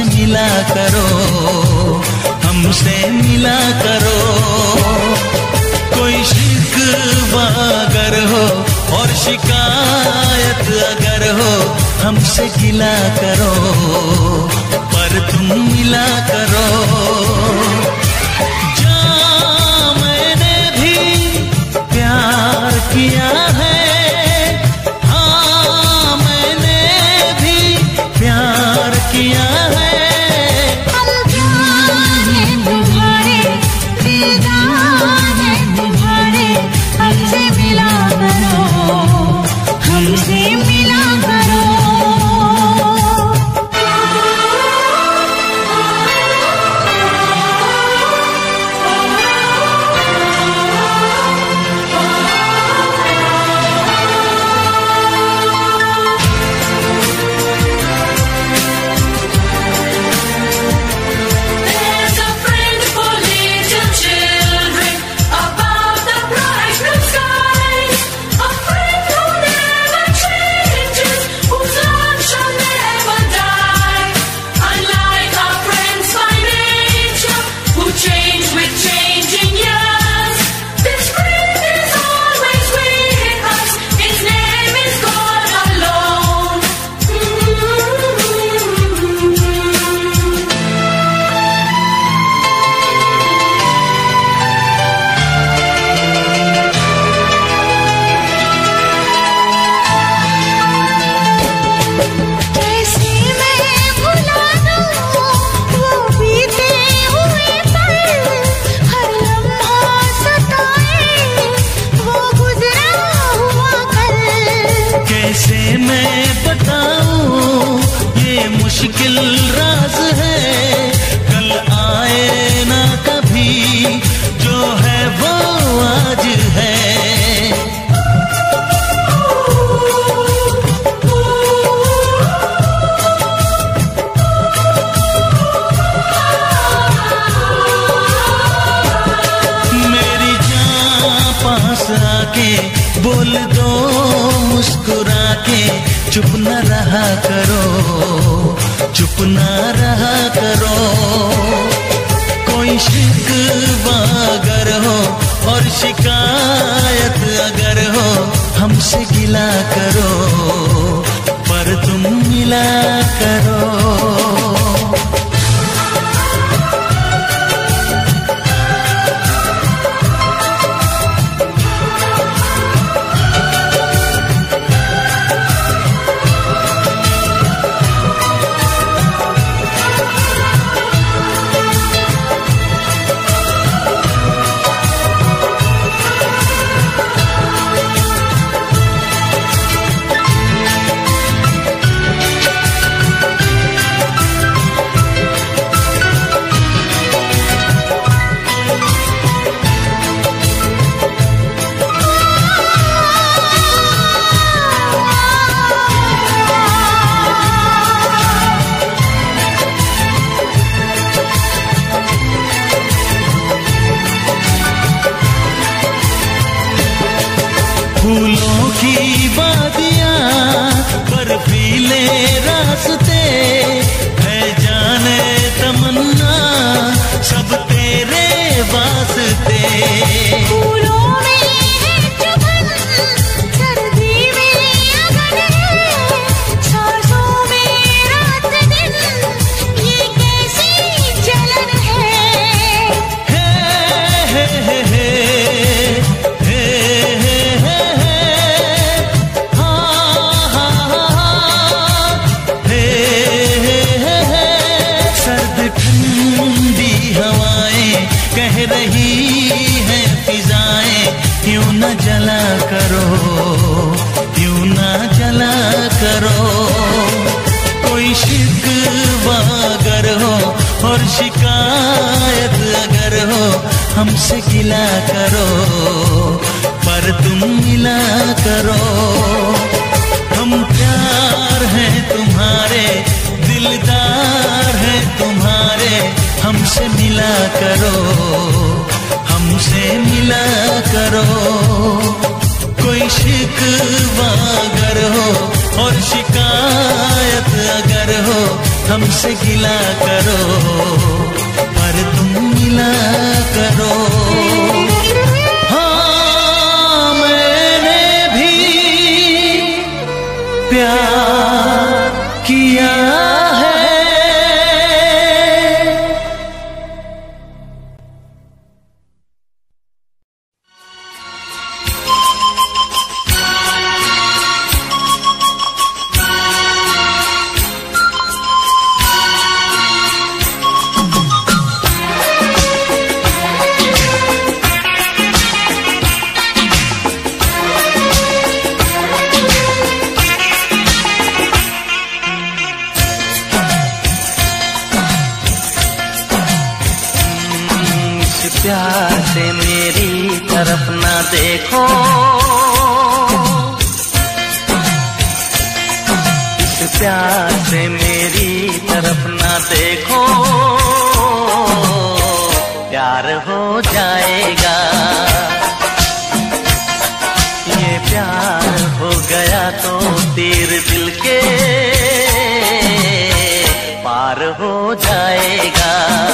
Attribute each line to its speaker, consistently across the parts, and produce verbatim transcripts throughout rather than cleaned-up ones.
Speaker 1: मिला करो, हमसे मिला करो। कोई शिकवा अगर हो और शिकायत अगर हो, हमसे गिला करो, पर तुम मिला करो। जहाँ मैंने भी प्यार किया है, हाँ मैंने भी प्यार किया है।
Speaker 2: हम जाने तुम्हारे, दीदार है तुम्हारे, हमसे मिला करो, हमसे मिला करो।
Speaker 1: कैसे मैं बताऊं ये मुश्किल राज है, कल आए ना कभी, जो है वो आज है। मेरी जान पास आके बोल दो मुस्कुरा के, चुप न रहा करो, चुप न रहा करो। कोई शिकवा अगर हो और शिकायत अगर हो, हमसे गिला करो, पर तुम मिला करो। फूलों की वादियाँ, बर्फीले रास्ते, है जाने तमन्ना सब तेरे वास्ते।
Speaker 2: फूलों में है चुभन, सर्दी में अगन है, सांसों में रात दिन, ये कैसी जलन है।
Speaker 1: हे हे हे कह रही है फिजाएं, क्यों न जला करो, क्यों न जला करो। कोई शिकवा अगर हो और शिकायत अगर हो, हमसे गिला करो, पर तुम मिला करो। हम प्यार हैं तुम्हारे, दिलदार हैं तुम्हारे, हमसे मिला करो, हमसे मिला करो। कोई शिकवा अगर हो और शिकायत अगर हो, हमसे गिला करो पर तुम मिला करो। हाँ मैंने भी प्यार किया है।
Speaker 3: प्यार से मेरी तरफ ना देखो, इस प्यार से मेरी तरफ ना देखो, प्यार हो जाएगा। ये प्यार हो गया तो तीर दिल के पार हो जाएगा।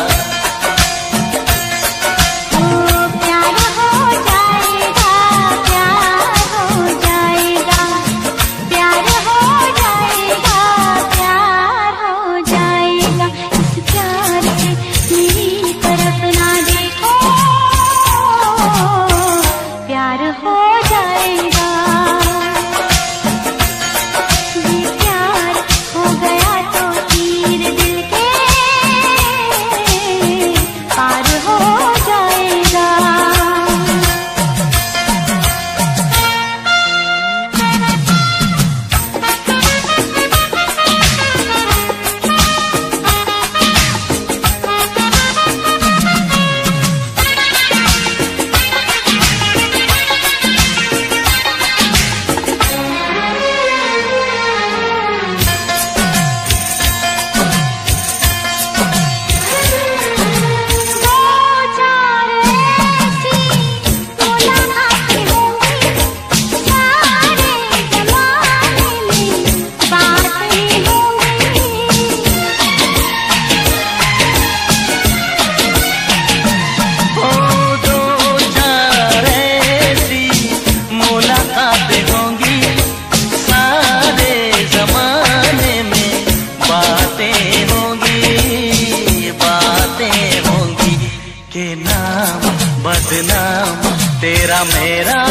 Speaker 3: बदनाम तेरा मेरा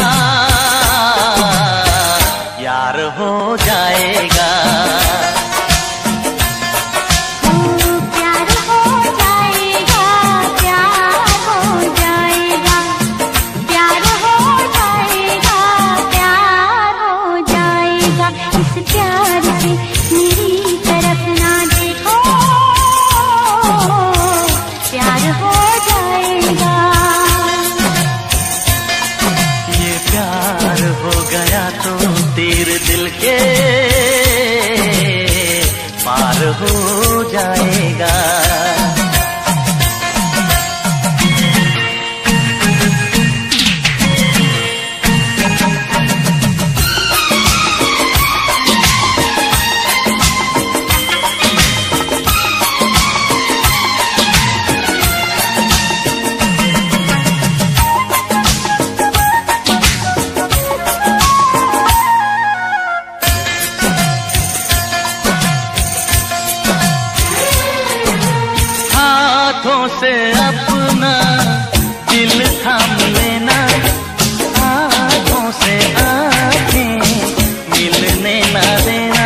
Speaker 3: यार हो जाएगा।
Speaker 2: प्यार हो जाएगा, प्यार हो जाएगा, प्यार हो जाएगा, प्यार हो जाएगा। इस प्यार से मेरी तरफ ना देखो, प्यार हो जाएगा।
Speaker 3: प्यार हो गया तो तीर दिल के पार हो जाएगा। हाथों से अपना दिल थाम लेना, हाथों से आंखें मिलने ना देना।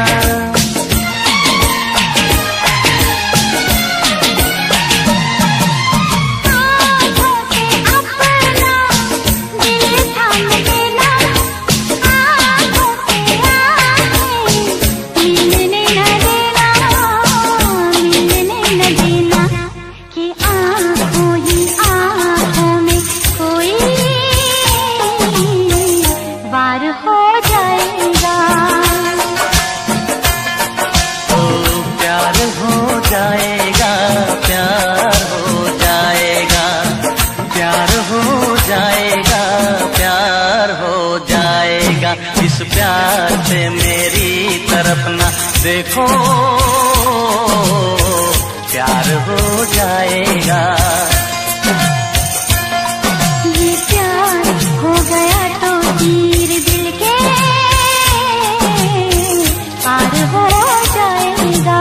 Speaker 2: हाथों से अपना दिल थाम लेना, हाथों से आंखें मिलने ना देना, मिलने ना देना। कि आँखों ही आँखों में कोई वार हो जाएगा।
Speaker 3: ओ प्यार हो जाएगा, प्यार हो जाएगा, प्यार हो जाएगा, प्यार हो जाएगा। इस प्यार से मेरी तरफ ना देखो, हो जाएगा।
Speaker 2: ये प्यार हो गया तो तीर दिल के पार हो जाएगा।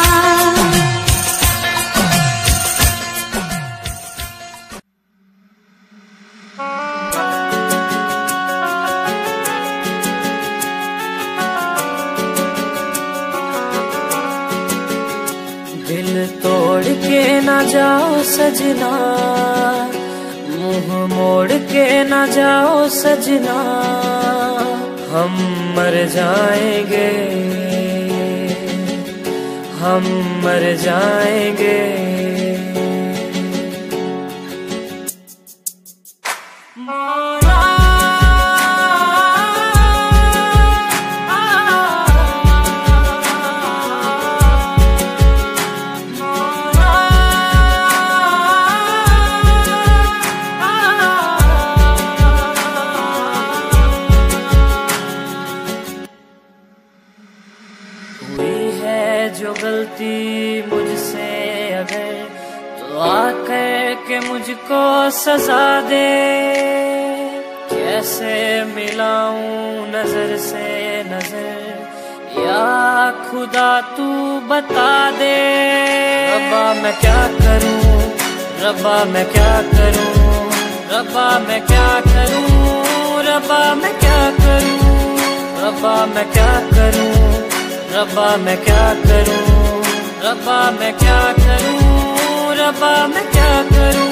Speaker 4: दिल तोड़ के ना जाओ सजना, मुंह मोड़ के ना जाओ सजना, हम मर जाएंगे, हम मर जाएंगे। जो गलती मुझसे अगर तो आकर के मुझको सजा दे, कैसे मिलाऊं नजर से नजर या खुदा तू बता दे। रब्बा मैं क्या करूं, रब्बा मैं क्या करूं, रब्बा मैं क्या करूं, रब्बा मैं क्या करूं, रब्बा मैं क्या करूं, रब्बा मैं क्या करूं, रब्बा मैं क्या करूं, रब्बा मैं क्या करूं।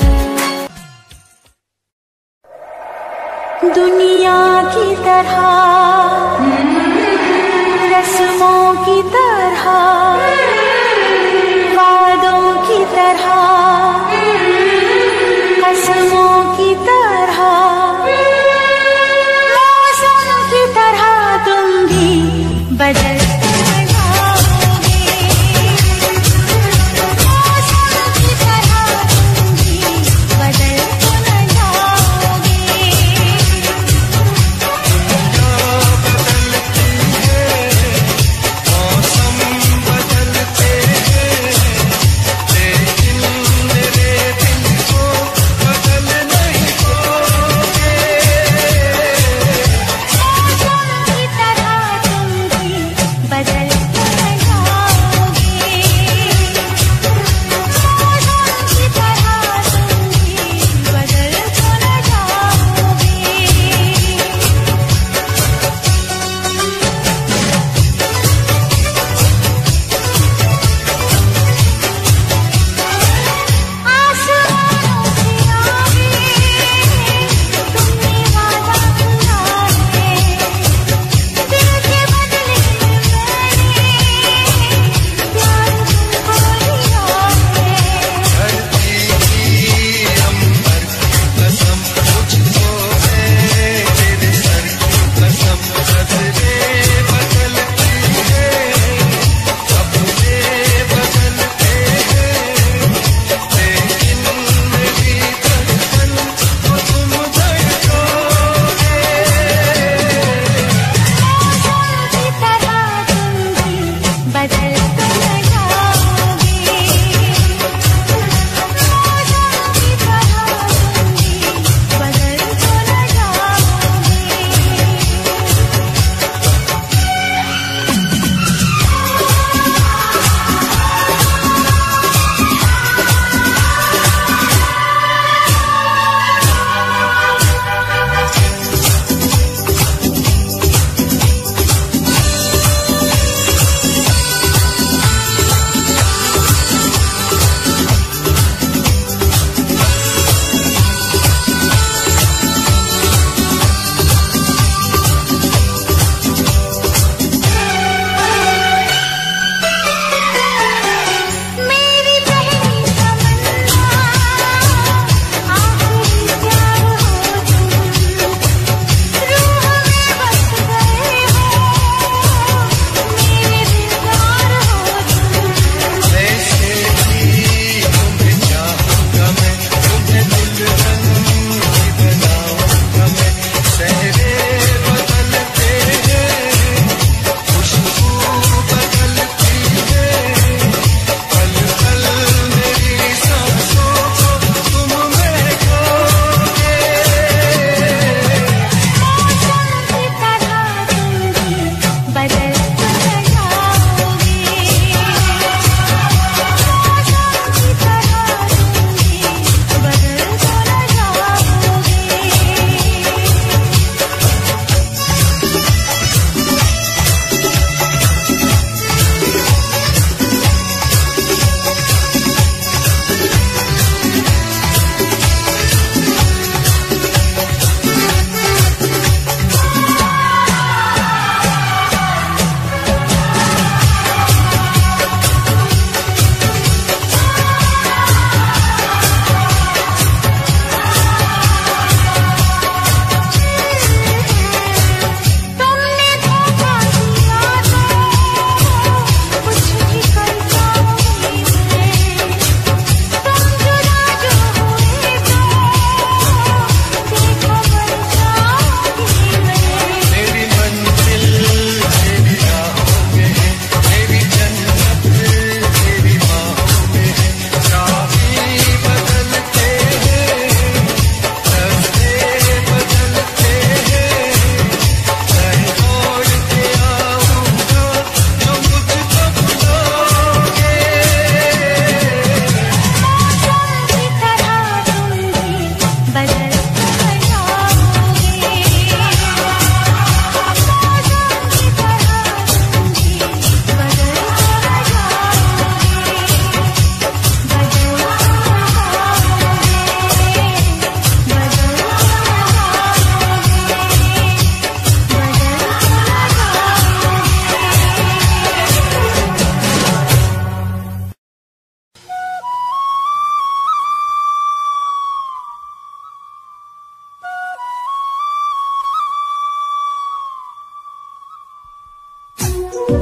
Speaker 2: दुनिया की तरह रस्मों की तरह वादों की तरह कसमों की तरह मौसम की तरह तुम भी बदल
Speaker 1: दुनिया बदलती है, मौसम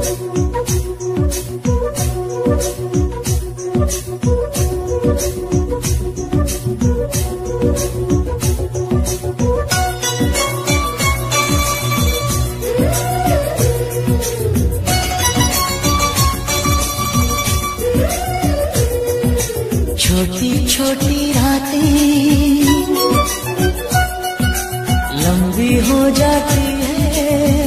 Speaker 1: छोटी छोटी रातें लंबी हो जाती है,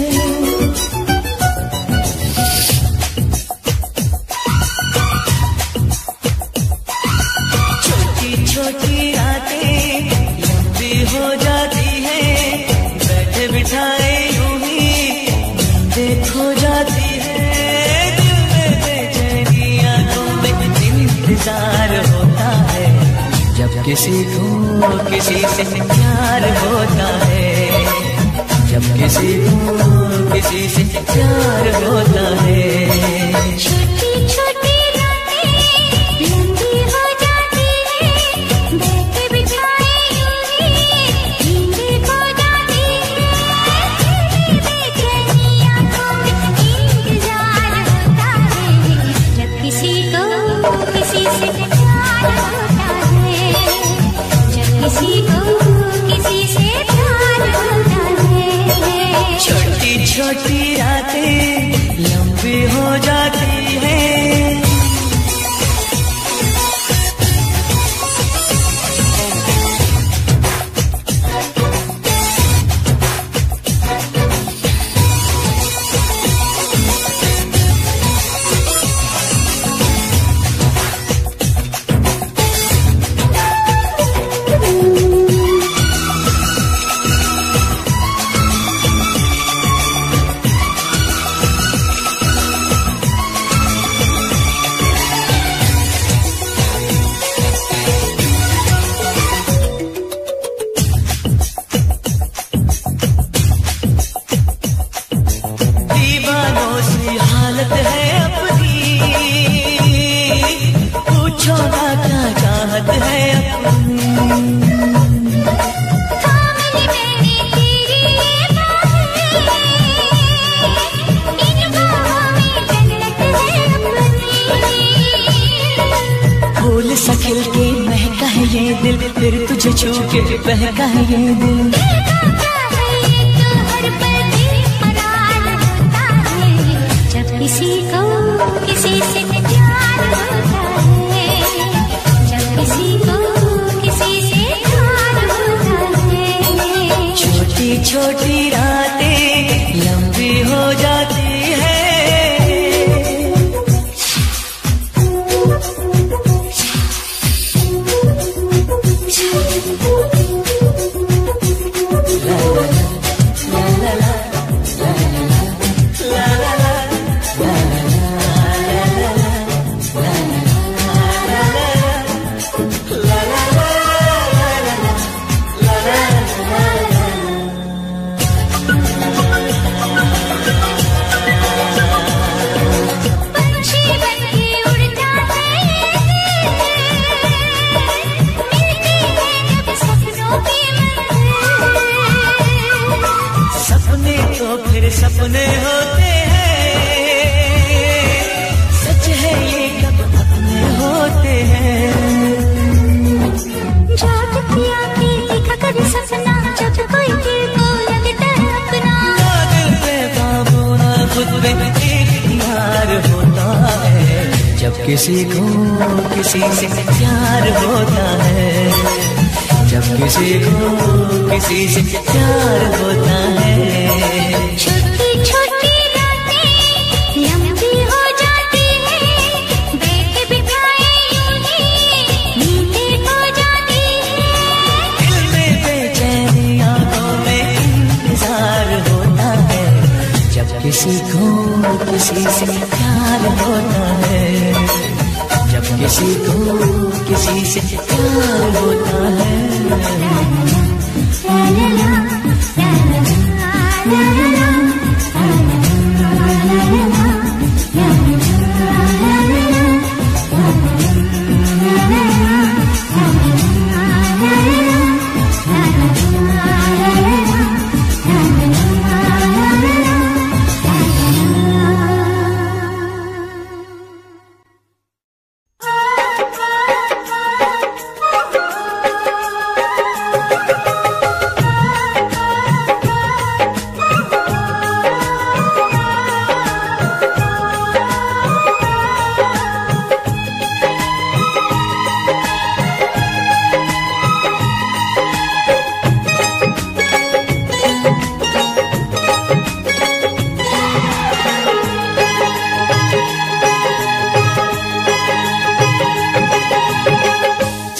Speaker 1: छोटी छोटी रातें लंबी हो जाती है, बैठे बिठाए यूं ही नींदें खो जाती है, दिल में बेचैनी आंखों में इंतजार होता है, जब किसी को किसी से प्यार होता है, जब किसी को किसी से प्यार होता है।
Speaker 2: छोटी छोटी रातें लंबी हो जाती है, बैठे बिठाए यूं ही नींदें खो जाती है, बेचैनी आंखों में इंतजार होता है, जब किसी को किसी से प्यार होता है, जब किसी को किसी से प्यार होता है।
Speaker 1: छोटी छोटी रातें लंबी हो जाती है। दीवानों सी हालत है अपनी, पूछो ना क्या चाहत है अपनी।
Speaker 2: थामली मैंने तेरी ये बाहें, इन बाहों में जन्नत है अपनी।
Speaker 1: फूल सा खिल के महका है ये दिल, फिर तुझे छू के बहका है ये दिल।
Speaker 2: किसी को किसी से प्यार होता है, जब किसी को किसी से प्यार होता है।
Speaker 1: छोटी छोटी रातें लंबी हो जाती है।
Speaker 2: पंछी बनके उड़ता है ये दिल, मिलती है जब सपनों की मंजिल।
Speaker 1: सपने तो फिर सपने होते हैं, सच है ये कब अपने होते हैं।
Speaker 2: जाग की आंखें दिखा कर सपना, जब कोई दिल को लगता है अपना।
Speaker 1: ना दिल पे काबू ना खुद पे इख्तियार होता है, जब किसी को किसी से प्यार होता है, जब किसी को किसी से प्यार होता है।
Speaker 2: छोटी छोटी रातें लंबी हो जाती है, बैठे बिठाए यूं ही नींदें खो जाती है।
Speaker 1: दिल में बेचैनी आंखों में इंतजार होता है, जब किसी को किसी से प्यार होता है, जब किसी को किसी से प्यार होता है।
Speaker 2: ला ला ला, ला ला ला, ला ला ला, ला ला ला, ला ला ला।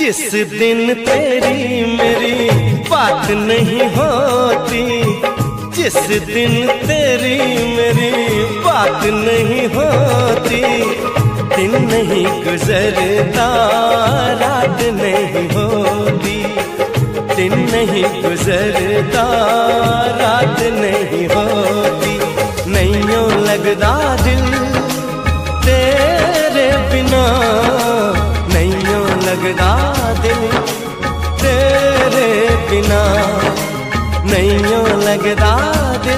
Speaker 5: जिस दिन तेरी मेरी बात नहीं होती, जिस दिन तेरी मेरी बात नहीं होती, दिन नहीं गुजरता रात नहीं होती, दिन नहीं गुजरता रात नहीं होती, नहीं यूं लगदा दिल तेरे बिना, नहीं यूं लगदा दिल तेरे बिना, नहीं यूं लगदा दिल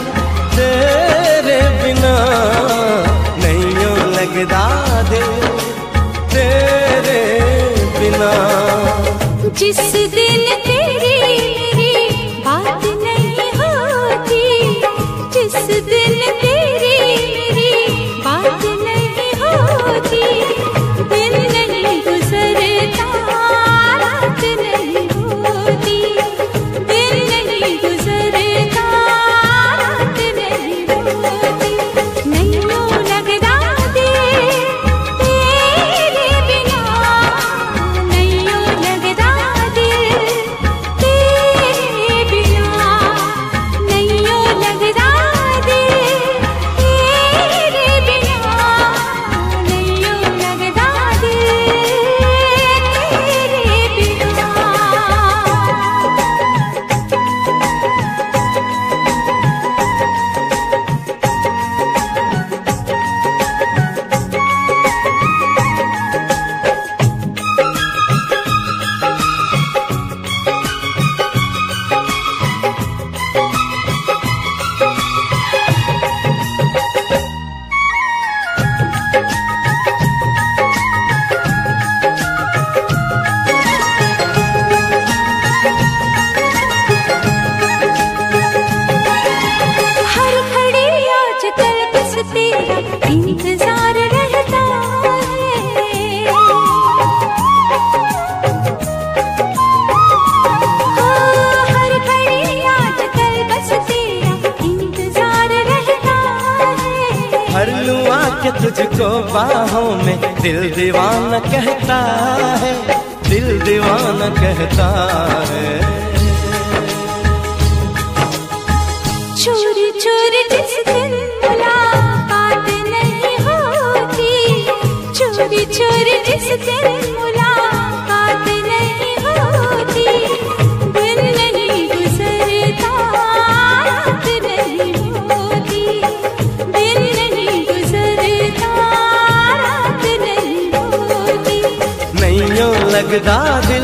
Speaker 5: तेरे बिना, नहीं यूं लगदा दिल तेरे बिना।
Speaker 2: जिस दिन तेरी मेरी बात नहीं होती, जिस दिन तेरी मेरी बात नहीं होती, दिन नहीं गुजरता रात नहीं होती, दिन नहीं गुजरता रात नहीं होती, नहीं यूं लगदा दिल तेरे बिना, नहीं यूं लगदा दिल तेरे बिना, नहीं यूं लगदा दिल तेरे बिना, नहीं यूं लगदा दिल तेरे बिना। हर घड़ी आजकल बस तेरा इंतजार रहता है, हाँ, हर घड़ी आजकल बस तेरा इंतजार रहता है।
Speaker 5: हर लूं आके तुझको बाहों में, दिल दीवाना कहता है, दिल दीवाना कहता है।
Speaker 2: चोरी चोरी जिस दिन मुलाकात नहीं होती, चोरी चोरी जिस दिन मुलाकात नहीं होती, दिन नहीं गुजरता रात नहीं होती, दिन नहीं गुजरता रात नहीं होती,
Speaker 5: नहीं यूं लगदा दिल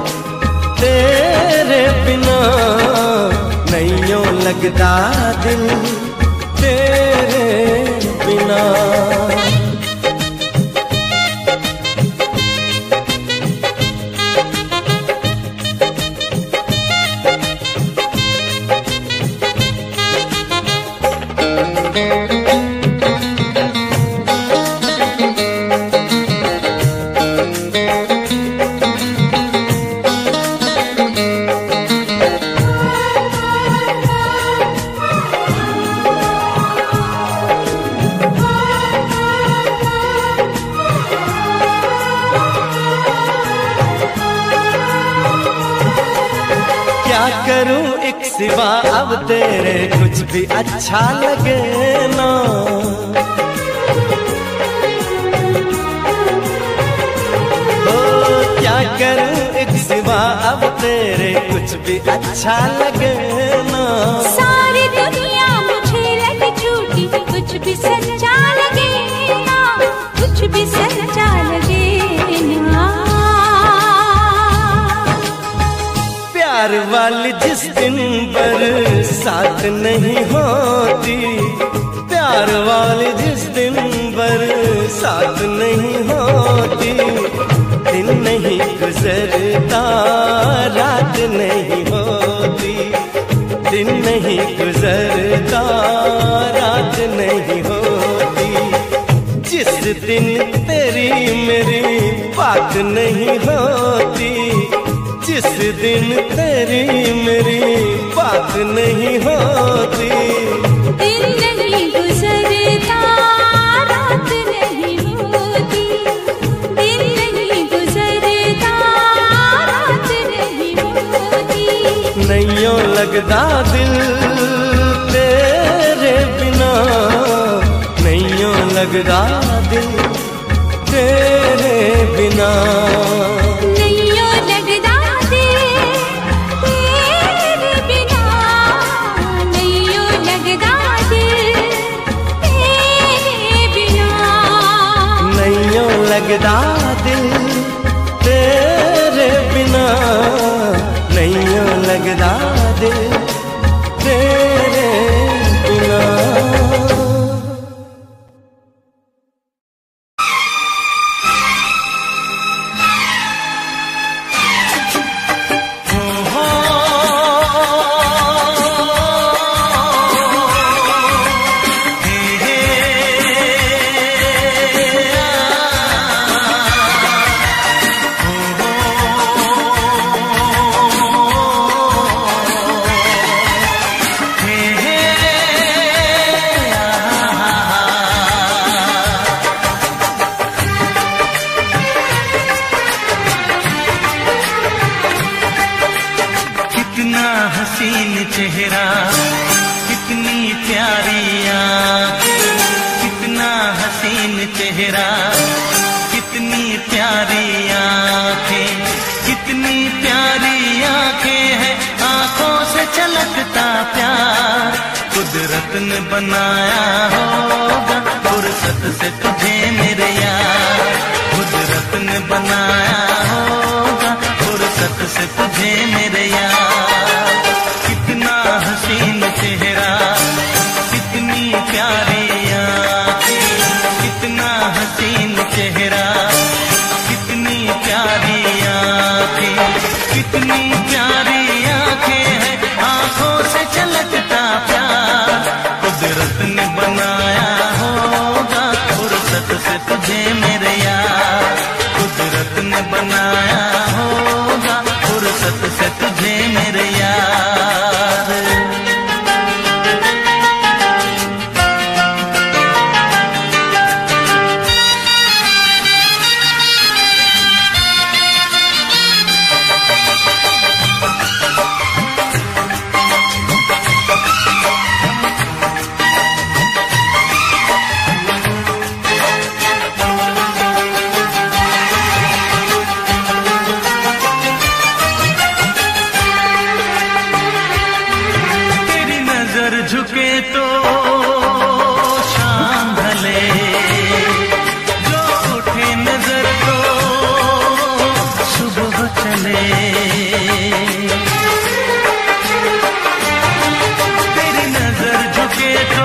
Speaker 5: तेरे बिना, नहीं यूं लगदा दिल तेरे बिना। क्या करूं एक सिवा अब तेरे कुछ भी अच्छा लगे ना, ओ क्या करूं एक सिवा अब तेरे कुछ भी अच्छा लगे ना।
Speaker 2: सारी दुनिया मुझे लगे झूठी, कुछ भी सच्चा लगे ना, कुछ भी सच्चा लगे ना।
Speaker 5: प्यार वाली जिस दिन बरसात नहीं होती, प्यार वाली जिस दिन बरसात नहीं होती, दिन नहीं गुजरता रात नहीं होती, दिन नहीं गुजरता रात नहीं होती, जिस दिन तेरी मेरी बात नहीं होती, जिस दिन तेरी मेरी बात नहीं होती,
Speaker 2: दिन नहीं गुजरता रात नहीं होती, दिन नहीं गुजरता
Speaker 5: लगदा दिल तेरे बिना, नहीं यूं लगदा दिल तेरे बिना,
Speaker 2: नहीं यूं लगदा दिल तेरे बिना, नहीं यूं लगदा दिल तेरे बिना,
Speaker 5: नहीं यूं लगदा दिल तेरे बिना, नहीं यूं लगदा दिल तेरे बिना।
Speaker 3: चेहरा कितनी प्यारी आँखें, कितना हसीन चेहरा कितनी प्यारी आँखें, कितनी प्यारी आँखें हैं, आँखों से छलकता प्यार कुदरत ने बनाया होगा, फुर्सत से तुझे मेरे यार, कुदरत ने बनाया होगा, फुर्सत से तुझे मेरे यार। हसीन चेहरा कितनी प्यारी आँखें, कितना हसीन चेहरा कितनी प्यारी आँखें, कितनी प्यारी आँखें हैं, आँखों से छलकता प्यार कुदरत ने बनाया होगा, फुर्सत से तुझे मेरे यार, कुदरत ने बनाया होगा, फुर्सत से तुझे मेरे यार। झुके तो शाम ढले, जो उठे नजर तो सुबह चले, तेरी नजर झुके तो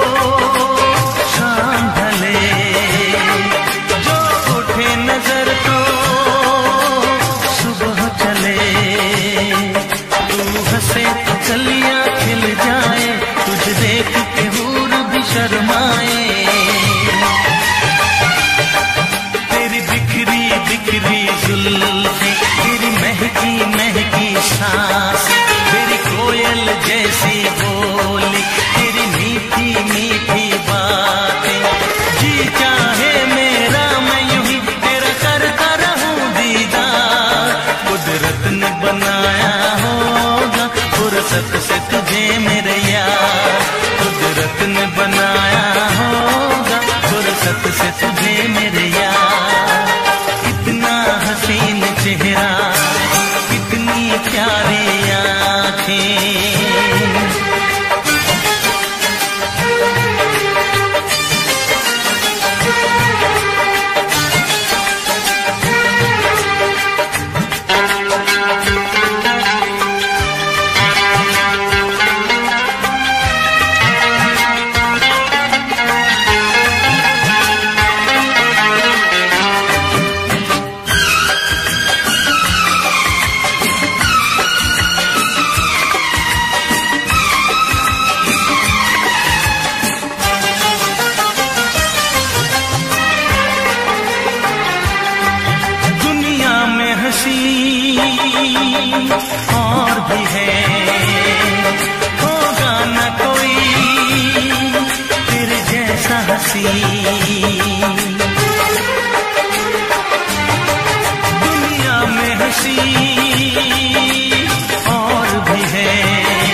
Speaker 3: शाम ढले, जो उठे नजर तो सुबह चले, तू हंसे तो कलियां खिल जाए, तुझे देख के हूर भी शर्माए, तेरी बिखरी बिखरी जुल्फें, तेरी महकी महकी सांस, तेरी कोयल जैसी बोली, तेरी मीठी मीठी बातें, जी चाहे मेरा मैं यूं ही तेरा करता रहूं दीदार, कुदरत ने बनाया होगा, फुर्सत से तुझे मेरे यार, कुदरत ने बनाया होगा, फुर्सत से तुझे मेरे यार। कितना हसीन चेहरा कितनी प्यारी आँखें, और भी है होगा न कोई तेरे जैसा हंसी, दुनिया में हंसी और भी है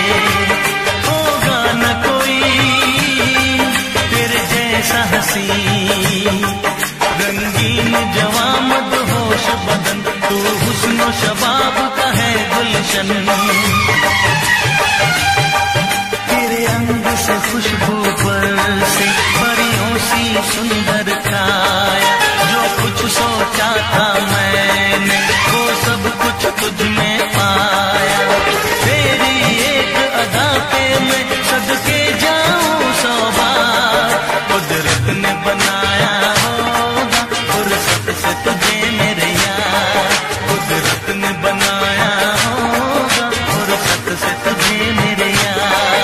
Speaker 3: तू हुस्नो शबाब का है गुलशन, तेरे अंग से खुशबू पर से परियों सी सुंदर छाया, जो कुछ सोचा था मैंने वो सब कुछ तुझ में पाया। तेरी एक अदा पे मैं सदके जाऊं सौ बार, कुदरत ने बनाया होगा फुर्सत से तुझे मेरे यार, कुदरत ने बनाया होगा फुर्सत से तुझे मेरे यार।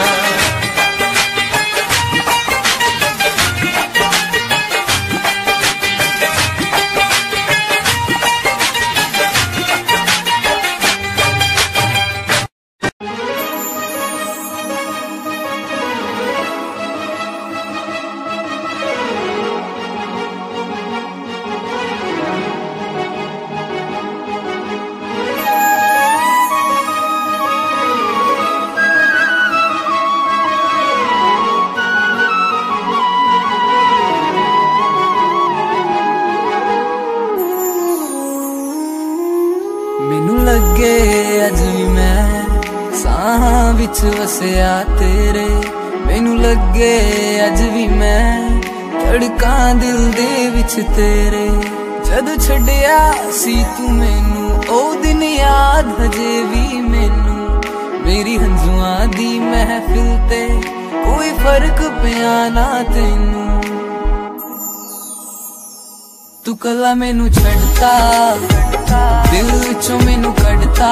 Speaker 1: मैनू लगे अज भी मैं साहां विच वसिया तेरे, मैनू लगे अज भी मैं धड़कां दिल दे विच तेरे। जद छड्डिया सी तू मैनू ओ दिन याद हजे भी मैनू, मेरी हंजुआं दी महफिल ते कोई फर्क पिया ना तैनू। तू कला मैनू छड़ता दिल विचों मैनू कढ़ता,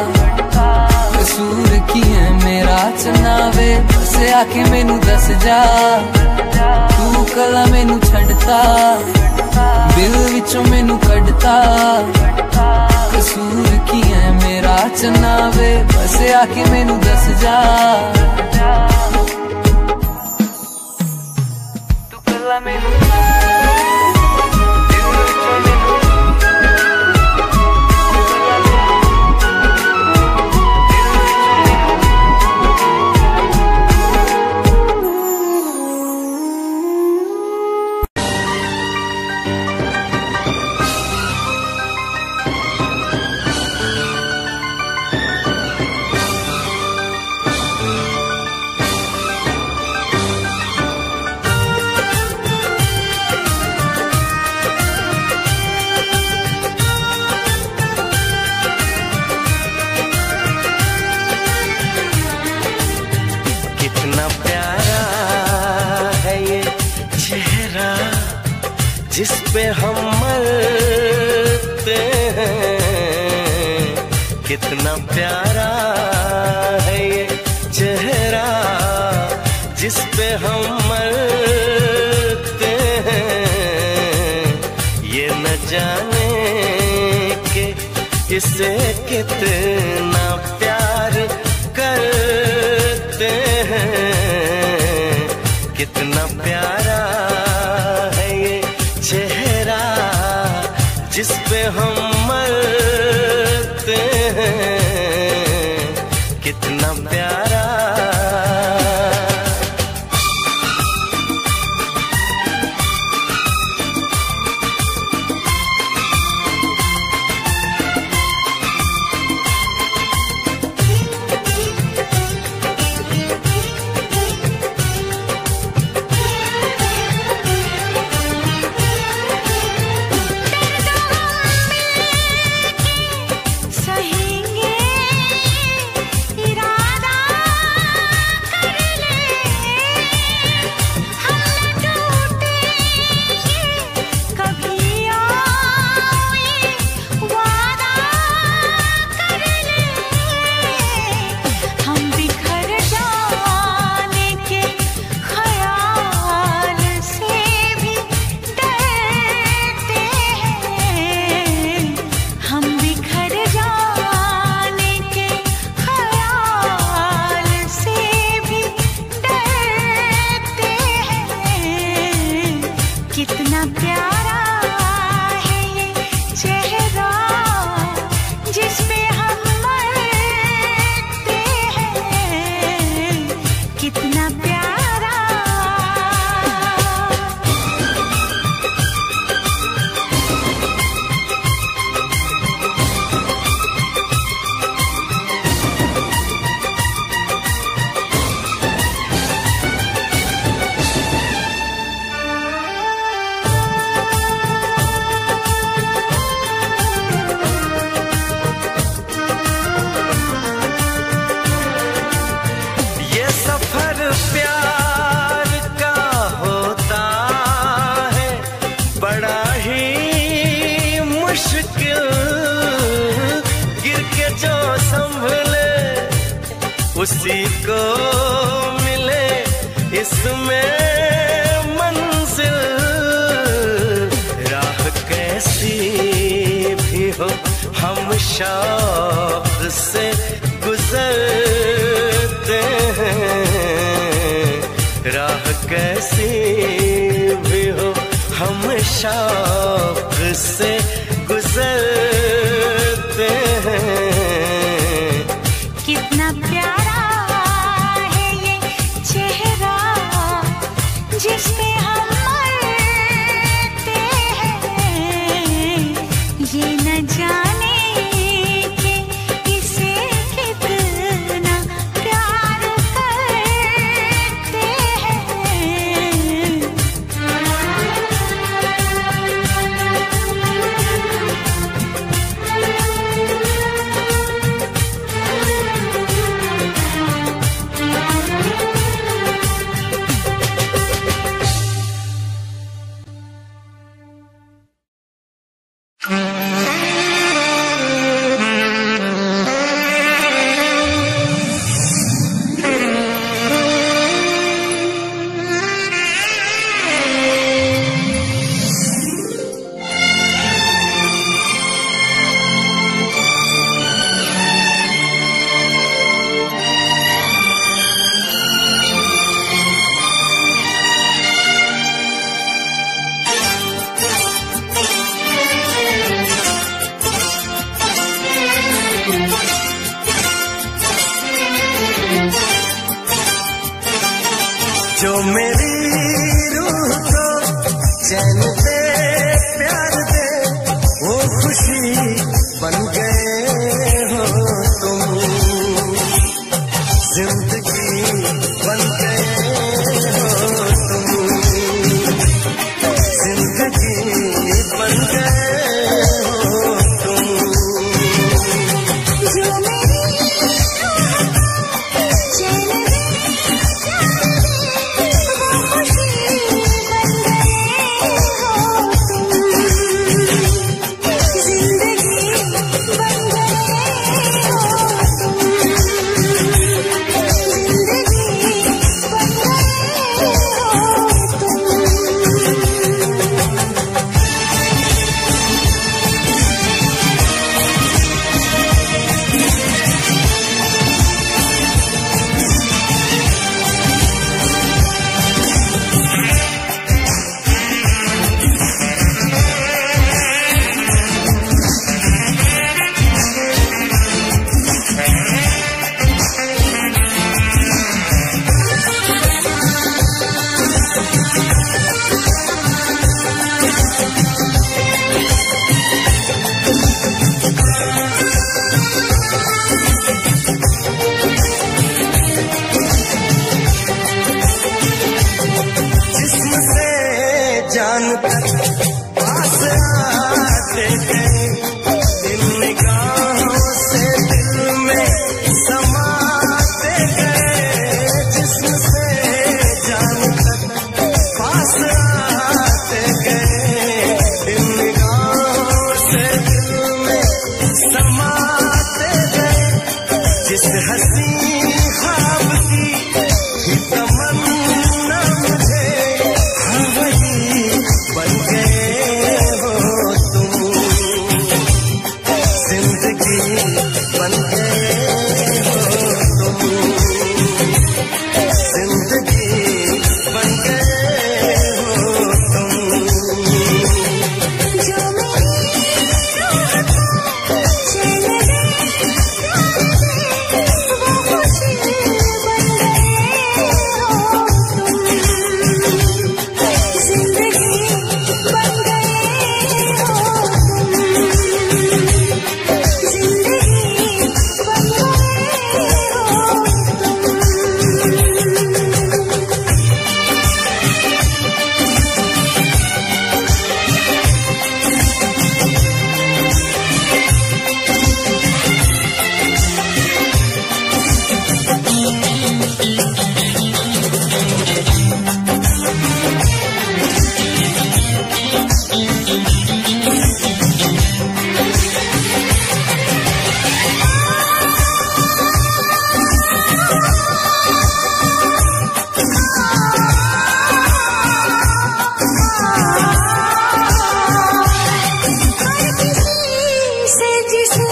Speaker 1: कसूर की है मेरा चनावे बस आके मैनू दस जा। तू कला मैनू छड़ता दिल विचों मैनू कढ़ता, कसूर की है मेरा चनावे बस आके मैनू दस जा। तू कला मैनू
Speaker 5: जिस पे हम मरते हैं, कितना प्यारा है ये चेहरा जिस पे हम मरते हैं। ये न जाने के इसे कितना प्यार करते हैं, कितना प्यारा चेहरा जिस पे हम मरते हैं, कितना प्यारा।
Speaker 2: सहेंगे
Speaker 5: उसी को मिले इसमें मंजिल। राह कैसी भी हो हम शौक से गुजरते हैं। राह कैसी भी हो हम शौक से गुजरते हैं।
Speaker 2: कितना प्यारा है ये चेहरा जिस पे हम मरते हैं। ये न जाने कि इसे कितना प्यार करते हैं।
Speaker 5: जो मेरी रूह को चैन दे प्यार दे वो खुशी बन गए हो तुम। जिंदगी बन गए हो तुम। जिंदगी बन गए हो तुम।
Speaker 2: जो मेरी चैन
Speaker 5: जान तक पास आते गए इन निगाहों से दिल में समाते गए। जिस्म से जान तक पास आते गए इन निगाहों से दिल में समाते गए। जिस हंसी ख्वाब की ही तमन्ना मुझे बन गए हो तुम। जिंदगी बन गए हो तुम। जिंदगी बन गए हो तुम।
Speaker 2: जो मेरी रूह को चैन दे वो खुशी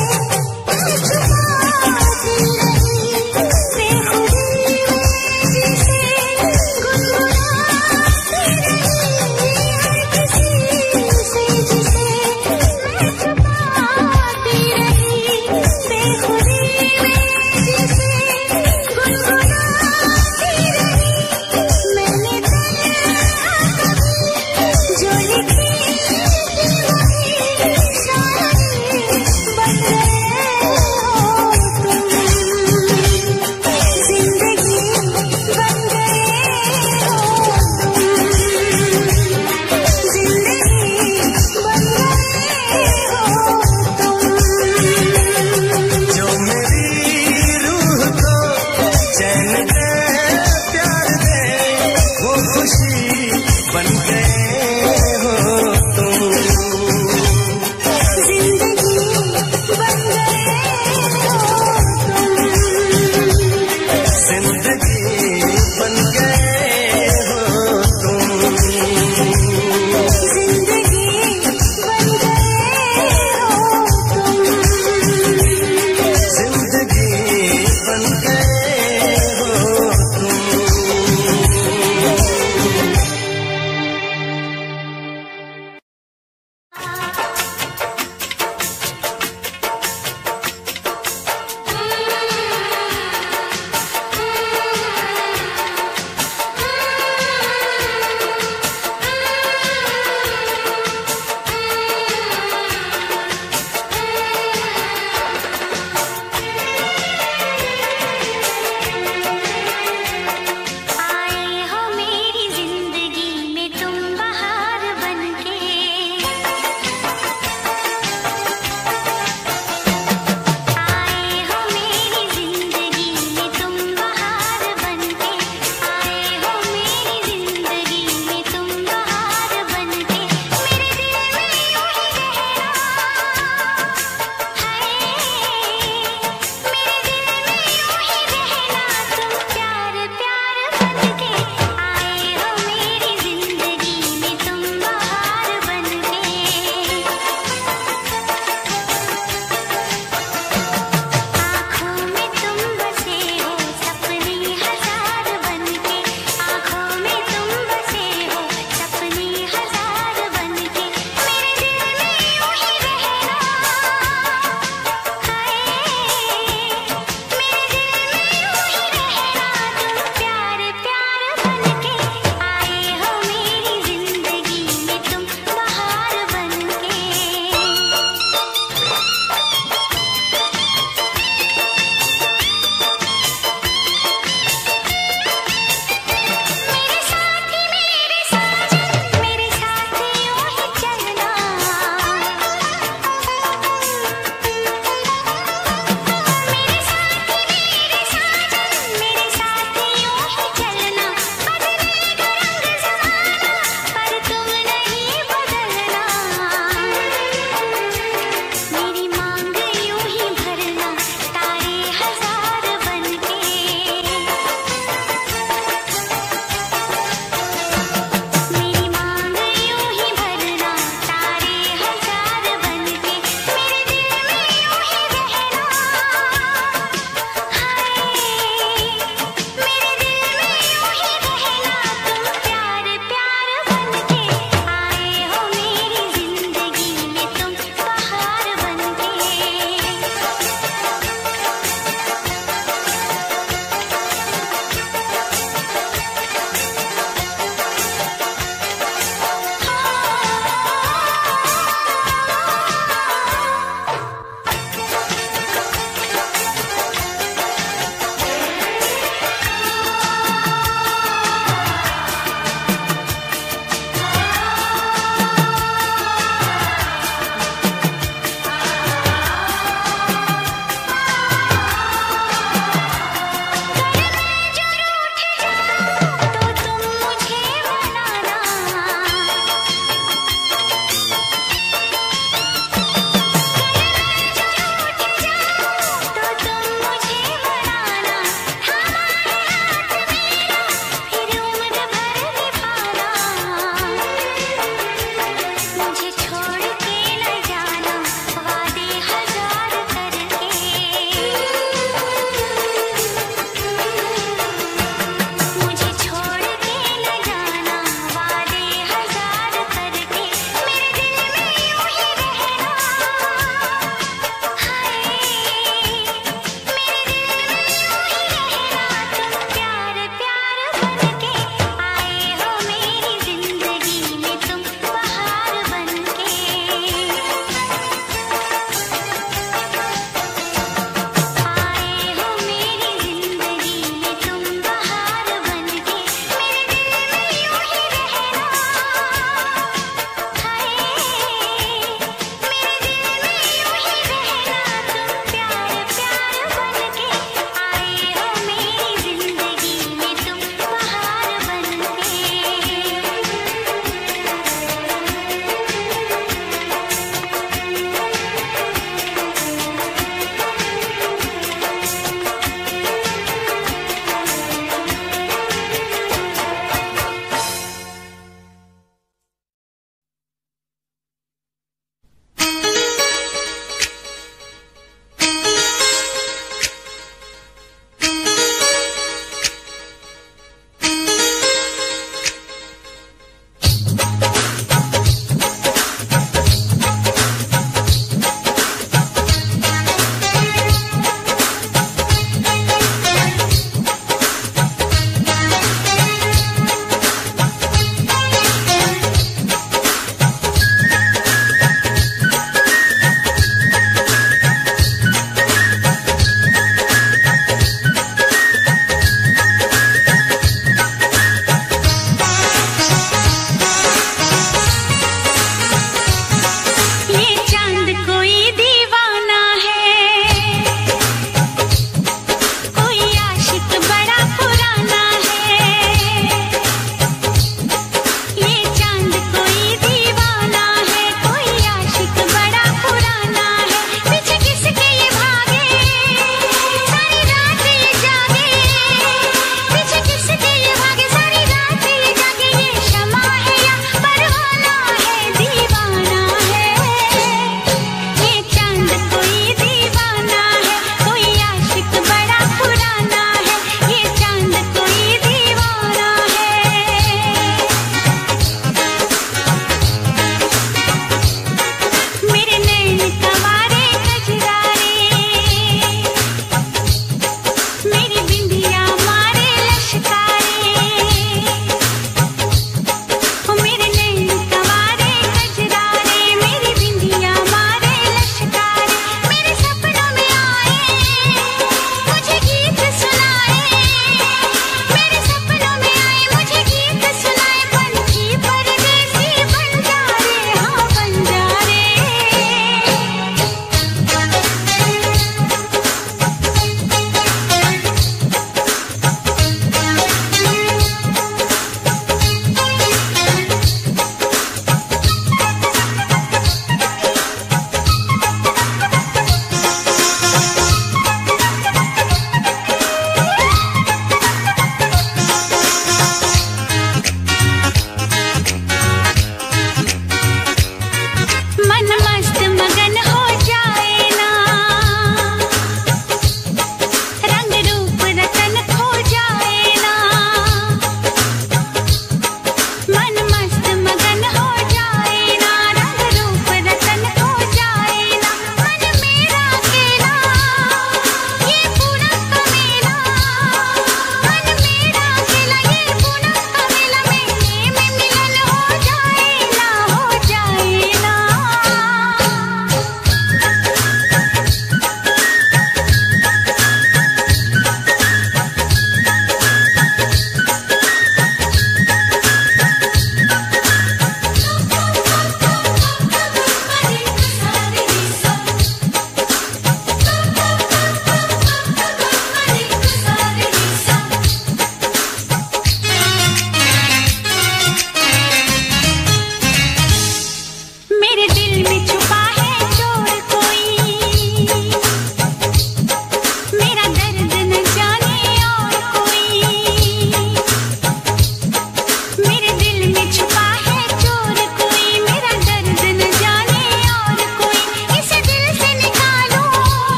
Speaker 2: जो लिखी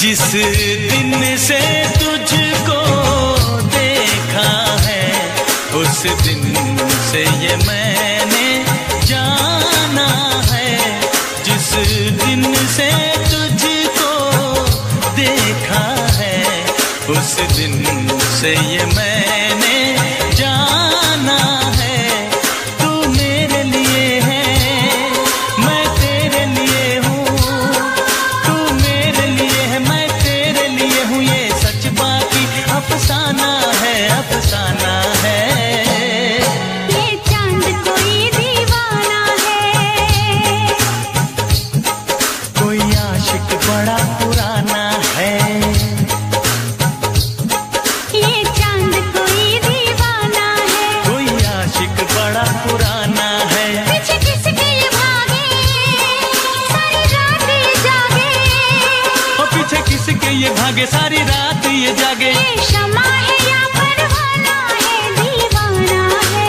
Speaker 3: जिस दिन से तुझको देखा है उस दिन से ये मैंने जाना है। जिस दिन से तुझको देखा है उस दिन से ये मैंने जाना है। तू मेरे लिए है मैं तेरे लिए हूँ, तू मेरे लिए है मैं तेरे लिए हूँ। ये सच बाकी अफसाना है, अफसाना है।
Speaker 2: ये चांद कोई दीवाना है,
Speaker 3: कोई आशिक बड़ा पुराना है।
Speaker 2: ये चांद कोई दीवाना है,
Speaker 3: कोई आशिक बड़ा पुराना है।
Speaker 2: पीछे किसके ये भागे सारी रात ये जागे।
Speaker 3: और पीछे किसके ये भागे सारी रात ये जागे।
Speaker 2: ये शमा है या परवाना है, दीवाना है।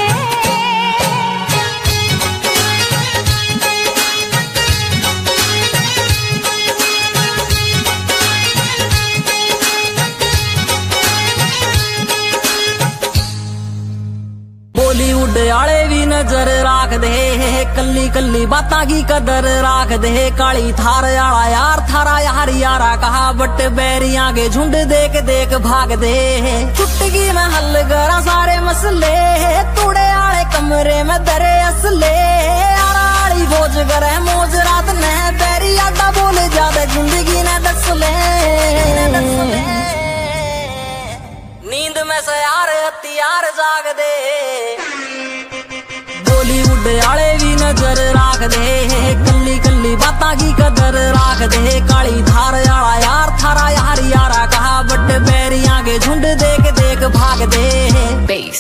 Speaker 4: बॉलीवुड आले भी नजर राख दे, कल्ली कल्ली बातां की कदर राख दे। काली थार आला यार थारा यार यारा कहा बट बैरियां के झुंड देख देख भाग दे। चुटकी में हल करा सारे मसले, तूड़े आले कमरे में दरे असले। आली भोज करे मौज रात ने बैरी आदा बोले ज्यादा जिंदगी ने दस ले। नींद में से यार हथियार जाग दे। बॉलीवुड आले भी नजर राख दे, कल्ली कल्ली बातां की कदर राख दे। काली धार आला यार थारा यार यारा कहा बट बैरियां के झुंड देख देख भाग दे। बेस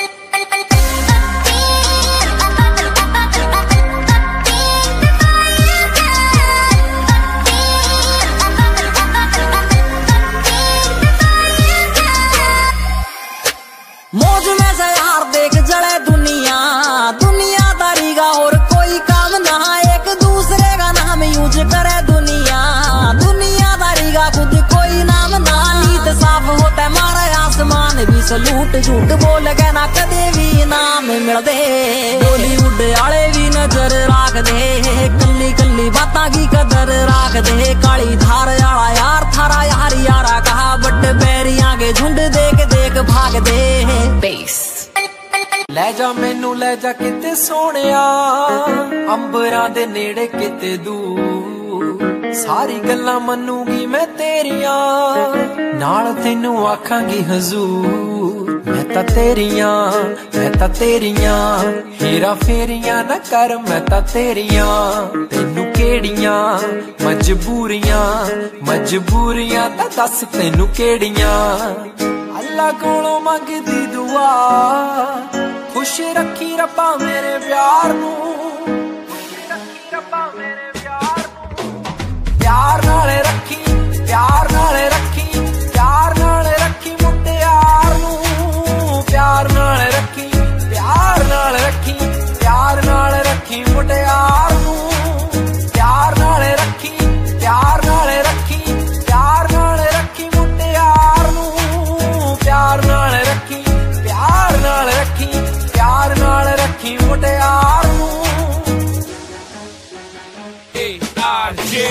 Speaker 4: मौज में से यार देख जले दुनिया, दुनियादारी का और कोई काम ना। एक दूसरे का नाम यूज करे दुनिया, दुनियादारी का खुद कोई नाम ना। नीत साफ होता मारा आसमान भी सलूट, झूठ बोल के ना कदे भी नाम मिल दे। बॉलीवुड आले भी नजर राख दे, कल्ली कल्ली बातां की कदर राख दे। काली धार आला यार थारा यार यारा कहा बट बैरियां के झुंड देख देख भाग दे। बेस
Speaker 6: ਲੈ ਜਾ ਮੈਨੂੰ ਲੈ ਜਾ ਕਿਤੇ ਸੋਹਣਿਆ, ਅੰਬਰਾਂ ਦੇ ਨੇੜੇ ਕਿਤੇ ਦੂਰ। ਸਾਰੀ ਗੱਲਾਂ ਮੰਨੂਗੀ ਮੈਂ ਤੇਰੀਆਂ, ਨਾਲ ਤੈਨੂੰ ਆਖਾਂਗੀ ਹਜ਼ੂਰ। ਮੈਂ ਤਾਂ ਤੇਰੀਆਂ ਮੈਂ ਤਾਂ ਤੇਰੀਆਂ, ਹੇਰਾ ਫੇਰੀਆਂ ਨਾ ਕਰ ਮੈਂ ਤਾਂ ਤੇਰੀਆਂ। ਤੈਨੂੰ ਕਿਹੜੀਆਂ ਮਜਬੂਰੀਆਂ, ਮਜਬੂਰੀਆਂ ਤਾਂ ਦੱਸ ਤੈਨੂੰ ਕਿਹੜੀਆਂ। ਅੱਲਾ ਕੋਲੋਂ ਮੰਗਦੀ ਦੁਆ, खुश रखी रब्बा मेरे प्यार नू, खुश रखी रब्बा मेरे प्यार नू। प्यार नाल रखी प्यार नाल रखी प्यार नाल रखी मुटियार नू। प्यार नाल रखी प्यार नाल रखी प्यार नाल रखी मुटियार नू। प्यार नाल रखी प्यार नाल रखी प्यार नाल रखी मुटियार नू। प्यार नाल रखी प्यार नाल रखी प्यार नाल रखी मुटियार नू। ए आर जे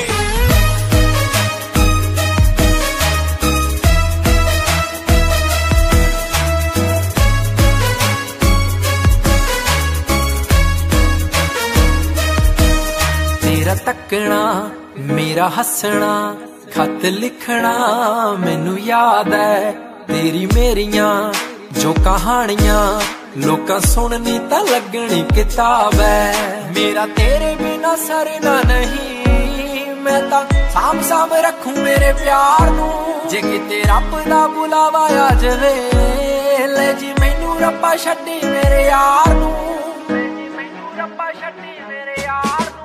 Speaker 6: तेरा तकना मेरा हसना, खत लिखना मैनू याद है। तेरी मेरियां जो कहानियां लोकां सुननी तां लगनी किताब है। मेरा तेरे बिना सरना नहीं, मैं तां साम साम रखूं मेरे प्यार नू। जे किते रब दा बुलावा आ जावे, ले जी मैनू रब्बा छड्डी मेरे यार नू। ले जी मैनू रब्बा छड्डी मेरे यार नू।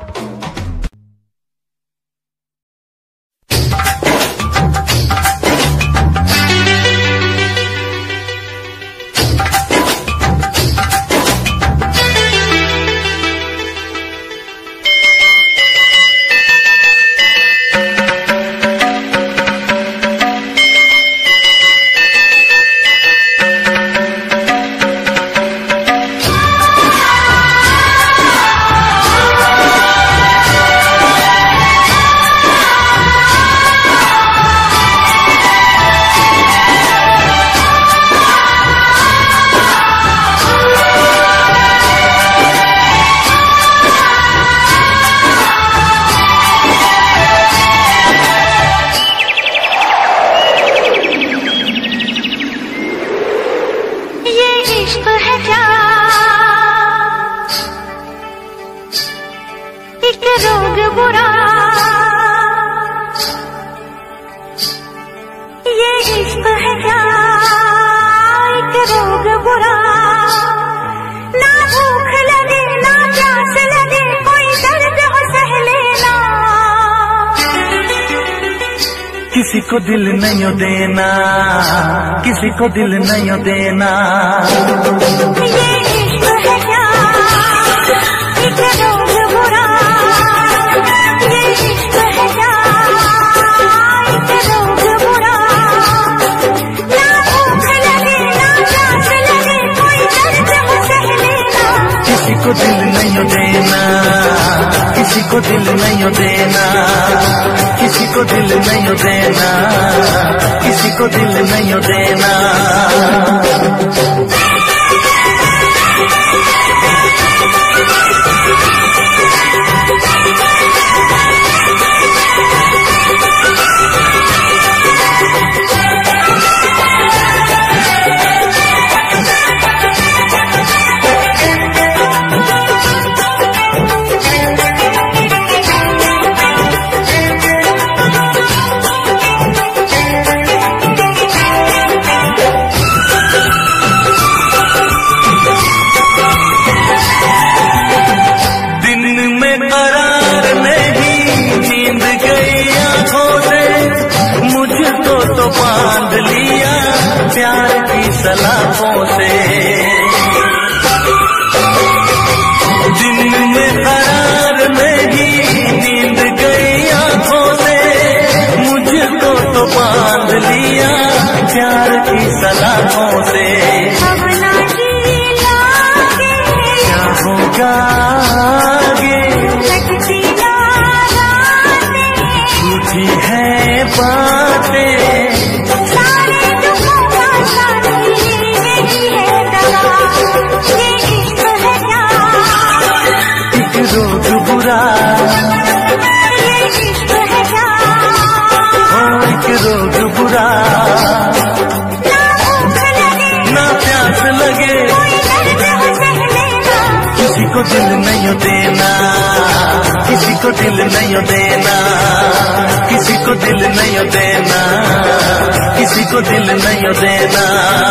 Speaker 2: बुरा, ये इश्क है क्या एक रोग बुरा, ना भूख लगे ना प्यास लगे, कोई दर्द हो सह लेना।
Speaker 3: किसी को दिल नहीं देना, किसी को दिल नहीं देना,
Speaker 2: ये इश्क है क्या एक रोग बुरा, ये इश्क है क्या एक रोग बुरा, ना भूख लगे ना प्यास लगे, कोई दर्द हो सह लेना।
Speaker 3: किसी को दिल नहीं देना, किसी को दिल नहीं देना, किसी को दिल नहीं देना, किसी को दिल नहीं देना। बांध लिया प्यार की सलाखों से, दिन में करार नहीं नींद गई आंखों से, मुझको तो बांध लिया प्यार की सलाखों से।
Speaker 2: अब ना जी लागे
Speaker 3: क्या होगा आगे,
Speaker 2: लगती ना रातें,
Speaker 3: झूठी है बातें, रोग बुरा,
Speaker 2: ये इश्क है क्या
Speaker 3: हो एक रोग बुरा,
Speaker 2: ना भूख लगे
Speaker 3: ना प्यास लगे,
Speaker 2: कोई दर्द हो सह लेना।
Speaker 3: किसी को दिल नहीं देना, किसी को दिल नहीं देना, किसी को दिल नहीं देना, किसी को दिल नहीं देना।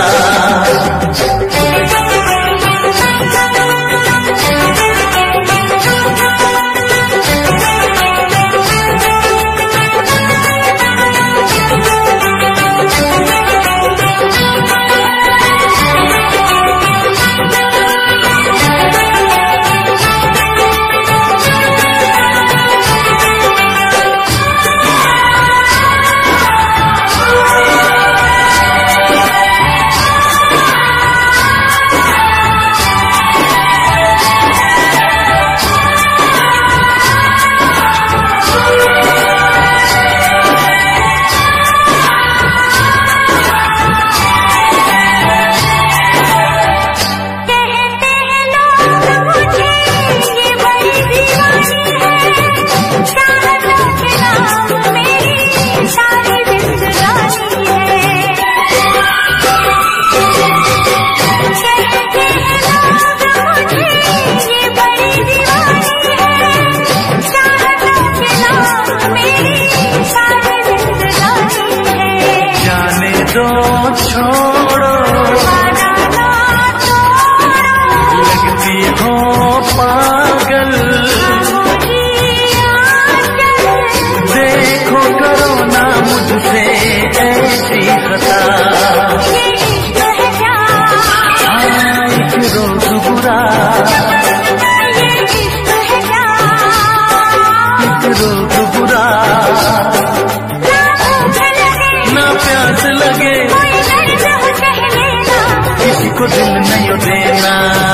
Speaker 3: को दिल नहीं देना,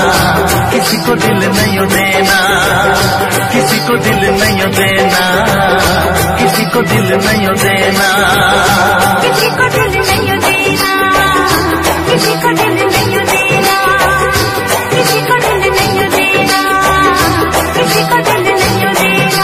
Speaker 3: किसी को दिल नहीं देना, किसी को दिल नहीं देना, किसी को दिल नहीं देना,
Speaker 2: किसी को दिल नहीं देना, किसी को दिल नहीं देना, किसी को दिल नहीं देना, किसी को दिल नहीं देना।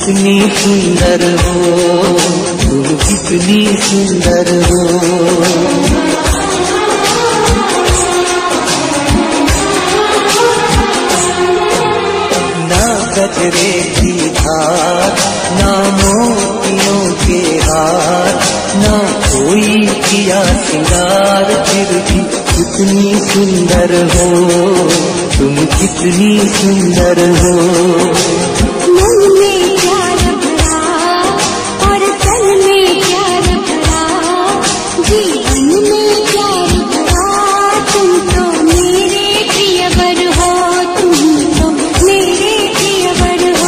Speaker 3: कितनी सुंदर हो, तुम कितनी सुंदर हो। ना गजरे की धार, ना मोतियों के हार, ना कोई किया सिंगार, फिर भी कितनी सुंदर हो, तुम कितनी सुंदर हो।
Speaker 2: मन में प्यार भरा और तन में प्यार भरा, जीवन में प्यार भरा, तुम तो मेरे प्रियवर हो, तुम तो मेरे प्रियवर हो।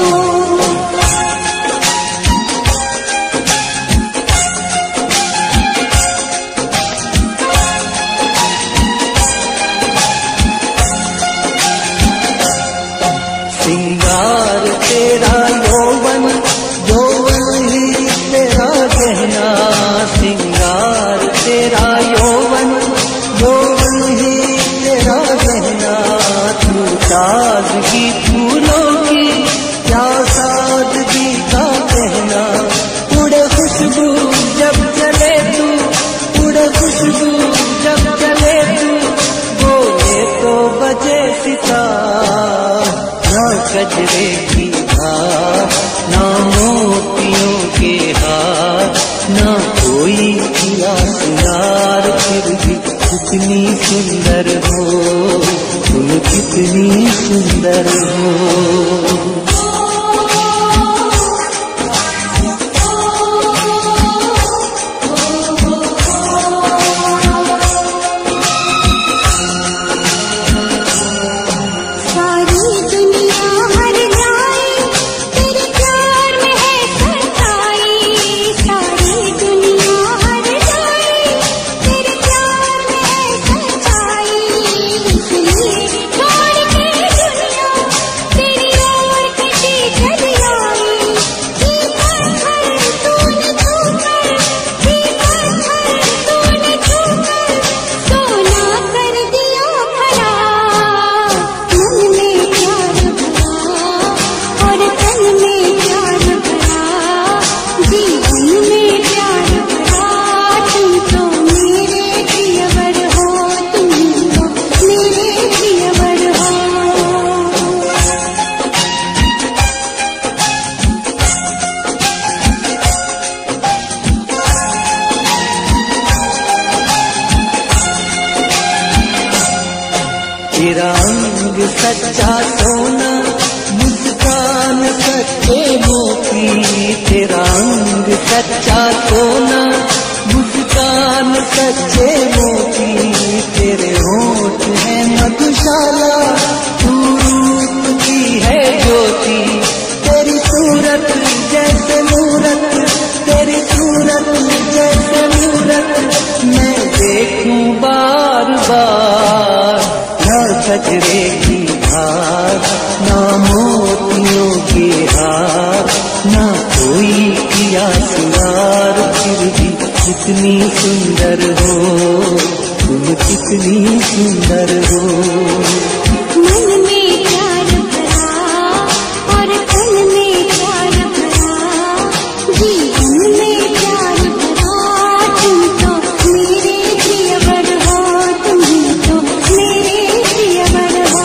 Speaker 3: सिंगार तेरा यौवन, यौवन ही तेरा गहना, सिंगार तेरा यौवन, यौवन ही तेरा गहना। तू ताजगी फूलों की, क्या सादगी का कहना। उड़े खुशबू जब चले तू, उड़े खुशबू जब चले तू, बोले तो बजे सितार। ना गजरे की धार, ना मोतियों के हार, ना कोई किया सिंगार, फिर भी कितनी सुंदर हो, तुम कितनी सुंदर हो। तेरा रंग सच्चा सोना, मुस्कान सच्चे मोती, तेरा रंग सच्चा सोना, मुस्कान सच्चे मोती। तेरे होठ है मधुशाला, तू रूप की है ज्योति, तेरी सूरत जैसे मूरत, तेरी सूरत जैसे मूरत, मैं देखूं बार बार। ना गजरे की धार, ना मोतियों के हार, ना कोई किया सिंगार, फिर भी कितनी सुंदर हो, तुम कितनी सुंदर हो।
Speaker 2: मन में प्यार भरा और तन में प्यार भरा, जीवन में प्यार भरा, तुम तो मेरे प्रियवर हो, तुम तो मेरे प्रियवर हो।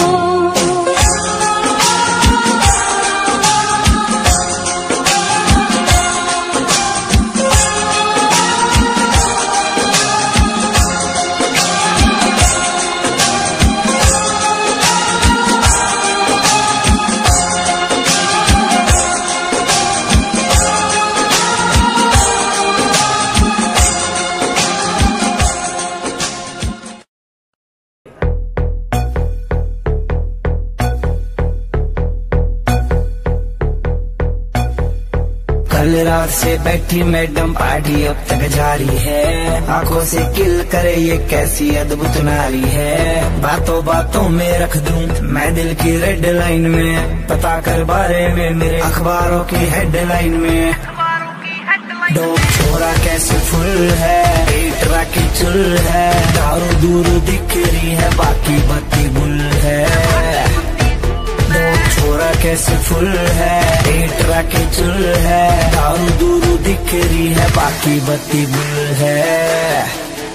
Speaker 7: कल रात से बैठी मैडम पार्टी अब तक जारी है, आंखों से किल करे ये कैसी अद्भुत नारी है। बातों बातों में रख दूं मैं दिल की रेड लाइन में, पता कर बारे में मेरे अखबारों की हेडलाइन में। डोप छोरा कैसे फुल है, पेटरा की चुल है, दारू दूर दिख रही है बाकी बत्ती बुल है। डोप छोरा कैसे फुल है, पेट हीटरा के चुल है, दारू दूरू दिख रही है, बाकी बत्ती गुल है।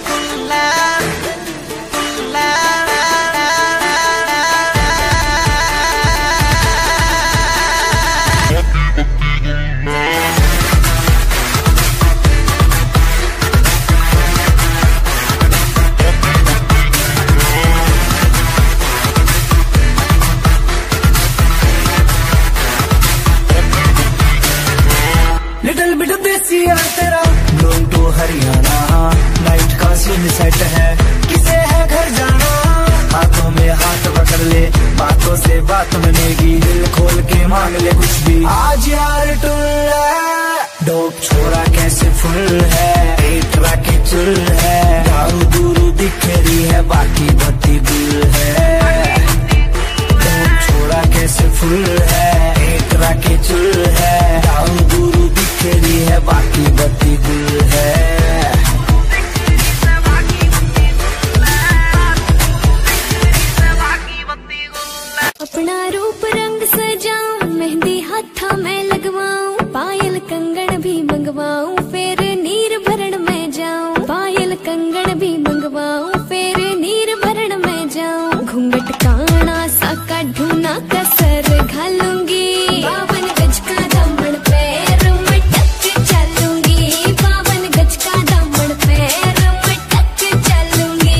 Speaker 7: लिटिल बिट देसी यार तेरा लोग तो हरियाणा, नाइट का सीन सेट है, किसे है घर जाना, हाथों में हाथ पकड़ ले, बातों से बात बनेगी, दिल खोल के मांग ले कुछ भी। आज यार टुल है, डोप छोरा कैसे फुल है, हीटरा के चुल है, दारू दूरू दिख रही है, बाकी बत्ती गुल है। डोप छोरा कैसे फुल है, हीटरा के चुल है, दारू दूरू दिख रही है, बाकी बत्ती गुल है।
Speaker 2: अपना रूप रंग सजाऊं, मेहंदी हाथा में लगवाऊं, पायल कंगन भी मंगवाऊं, फिर नीर भरण में जाऊं, पायल कंगन भी मंगवाऊं, फिर नीर भरण में जाऊं, घूंघट काना सा काढूं ना कसर घालूंगी, बावन गज का दामन पैर मटक चलूंगी, बावन गज का दामन पैर मटक चलूंगी।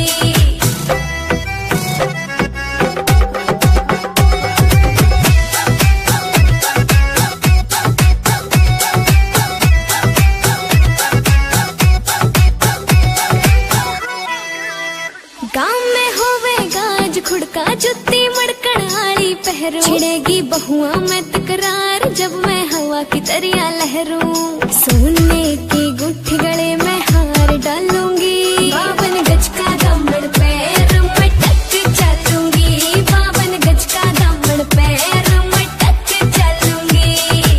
Speaker 2: गाँव में होवेगा आज खुड़का, जुत्ती मड़कड़ आली पहरू, छिड़ेगी बहुआ में तकरार, जब मैं हवा की तरिया लहरूं, सोने की गुट्ठी गले में हार डालूंगी, बावन गज का दामन पैर मटक चलूंगी, बावन गज का दामन पैर मटक चलूंगी।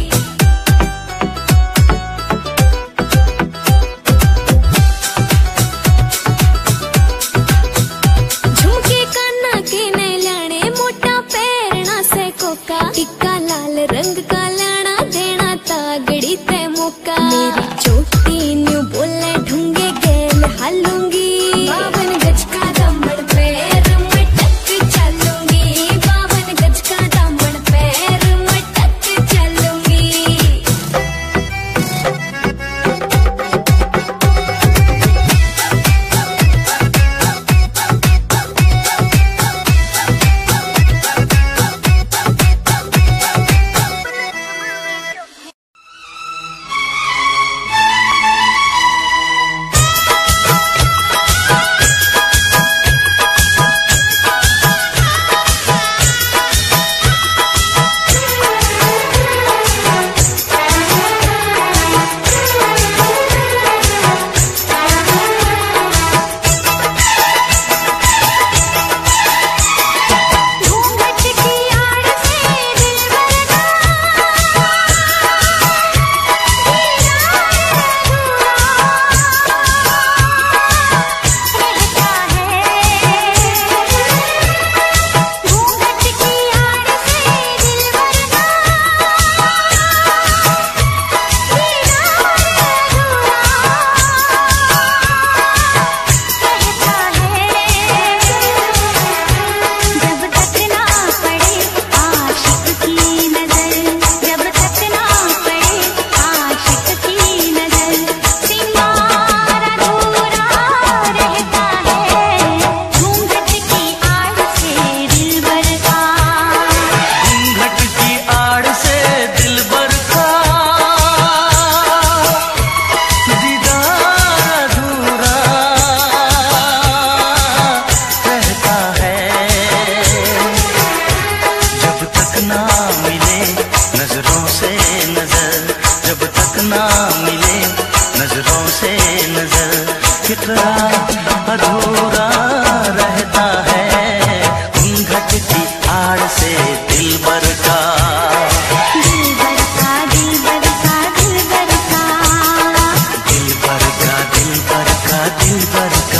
Speaker 2: झुमके काना के ने लाने, मोटा पैरना से कोका, टिक्का लाल रंग का लाना, देना तागड़ी ते मौका, मेरी चोटी न्यू बोले ढूंगे गेल हालूंगी, बावन गज का दामन पैर मटक चलूंगी, बावन गज का दामन पैर मटक चलूंगी। घूंघट की आड़ से दिल रहता है, घूंघट की आड़ से दिल वरना जब तक ना पड़े आशिक की नजर, जब तक ना पड़े आशिक की नजर, सिंगार अधूरा रहता है, घूंघट की आड़ से दिलबर का,
Speaker 3: घूंघट की आड़ से दिलबर का दीदार अधूरा रहता है, जब तक ना मिले नजरों से नजर, जब तक ना मिले नजरों से नजर, इकरार अधूरा रहता है, घूंघट की आड़ से दिलबर का।
Speaker 2: दिलबर का दिलबर का दिलबर का,
Speaker 3: दिलबर का दिलबर का दिलबर का।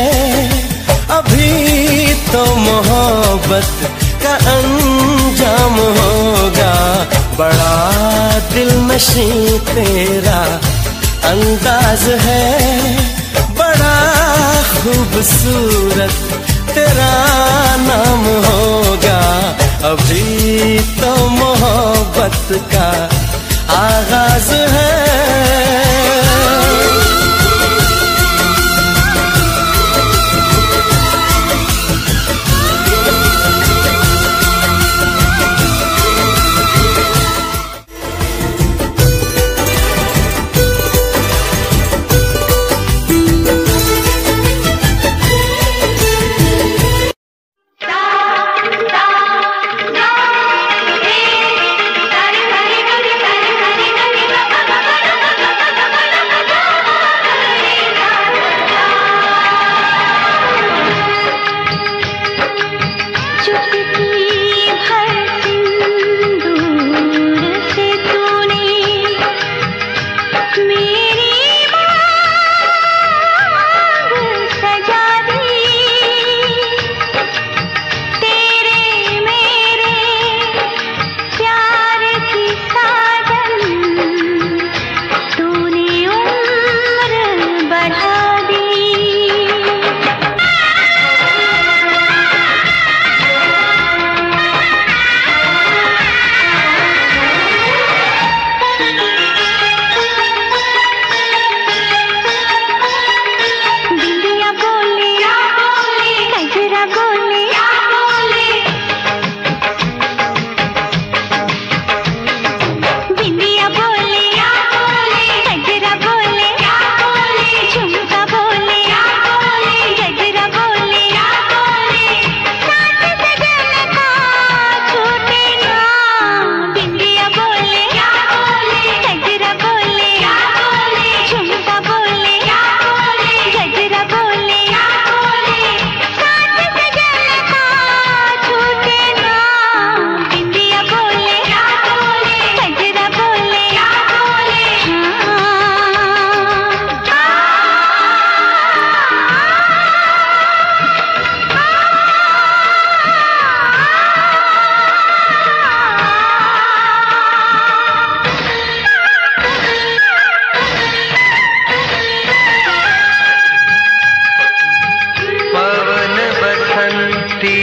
Speaker 5: तो मोहब्बत का अंजाम होगा। बड़ा दिल नशीं तेरा अंदाज है, बड़ा खूबसूरत तेरा नाम होगा। अभी तो मोहब्बत का आगाज है।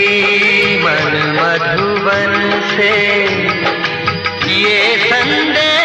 Speaker 3: मन मधुबन से ये संदेश